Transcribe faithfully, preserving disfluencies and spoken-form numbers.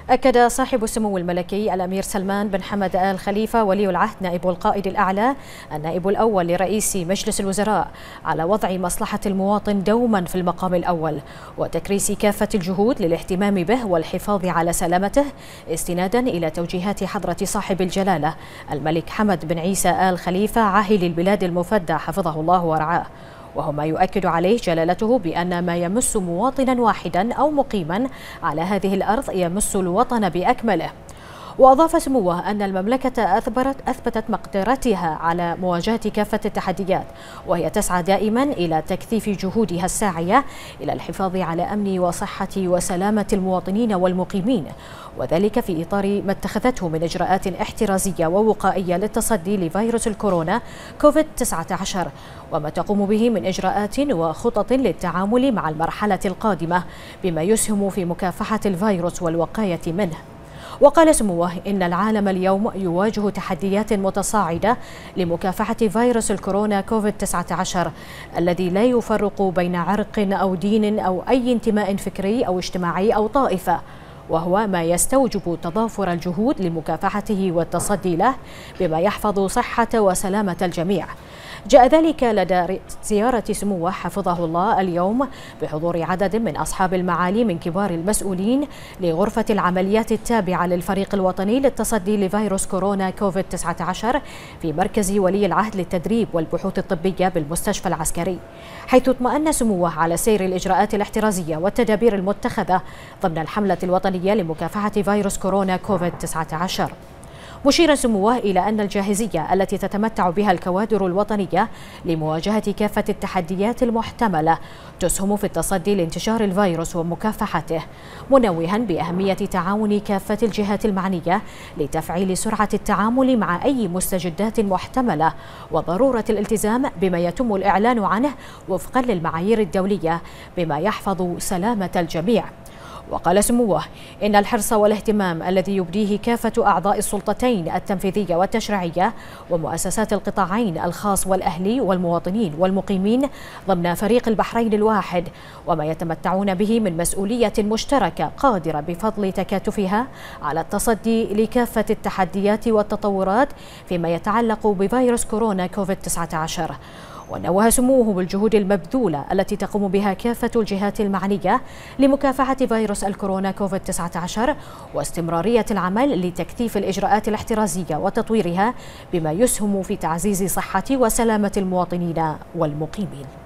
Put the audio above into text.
أكد صاحب السمو الملكي الأمير سلمان بن حمد آل خليفة ولي العهد نائب القائد الأعلى النائب الأول لرئيس مجلس الوزراء على وضع مصلحة المواطن دوما في المقام الأول وتكريس كافة الجهود للاهتمام به والحفاظ على سلامته استنادا إلى توجيهات حضرة صاحب الجلالة الملك حمد بن عيسى آل خليفة عاهل البلاد المفدى حفظه الله ورعاه، وهو ما يؤكد عليه جلالته بأن ما يمس مواطنا واحدا أو مقيما على هذه الأرض يمس الوطن بأكمله. وأضاف سموه أن المملكة أثبتت, أثبتت مقدرتها على مواجهة كافة التحديات، وهي تسعى دائما إلى تكثيف جهودها الساعية إلى الحفاظ على أمن وصحة وسلامة المواطنين والمقيمين، وذلك في إطار ما اتخذته من إجراءات احترازية ووقائية للتصدي لفيروس الكورونا كوفيد تسعة عشر، وما تقوم به من إجراءات وخطط للتعامل مع المرحلة القادمة بما يسهم في مكافحة الفيروس والوقاية منه. وقال سموه إن العالم اليوم يواجه تحديات متصاعدة لمكافحة فيروس الكورونا كوفيد تسعة عشر الذي لا يفرق بين عرق أو دين أو أي انتماء فكري أو اجتماعي أو طائفة، وهو ما يستوجب تضافر الجهود لمكافحته والتصدي له بما يحفظ صحة وسلامة الجميع. جاء ذلك لدى زيارة سموه حفظه الله اليوم بحضور عدد من أصحاب المعالي من كبار المسؤولين لغرفة العمليات التابعة للفريق الوطني للتصدي لفيروس كورونا كوفيد تسعة عشر في مركز ولي العهد للتدريب والبحوث الطبية بالمستشفى العسكري، حيث اطمأن سموه على سير الإجراءات الاحترازية والتدابير المتخذة ضمن الحملة الوطنية لمكافحة فيروس كورونا كوفيد تسعة عشر، مشيرا سموه إلى أن الجاهزية التي تتمتع بها الكوادر الوطنية لمواجهة كافة التحديات المحتملة تسهم في التصدي لانتشار الفيروس ومكافحته، منوها بأهمية تعاون كافة الجهات المعنية لتفعيل سرعة التعامل مع أي مستجدات محتملة وضرورة الالتزام بما يتم الإعلان عنه وفقا للمعايير الدولية بما يحفظ سلامة الجميع. وقال سموه إن الحرص والاهتمام الذي يبديه كافة أعضاء السلطتين التنفيذية والتشريعية ومؤسسات القطاعين الخاص والأهلي والمواطنين والمقيمين ضمن فريق البحرين الواحد وما يتمتعون به من مسؤولية مشتركة قادرة بفضل تكاتفها على التصدي لكافة التحديات والتطورات فيما يتعلق بفيروس كورونا كوفيد تسعة عشر. ونوه سموه بالجهود المبذولة التي تقوم بها كافة الجهات المعنية لمكافحة فيروس الكورونا كوفيد تسعة عشر واستمرارية العمل لتكثيف الإجراءات الاحترازية وتطويرها بما يسهم في تعزيز صحة وسلامة المواطنين والمقيمين.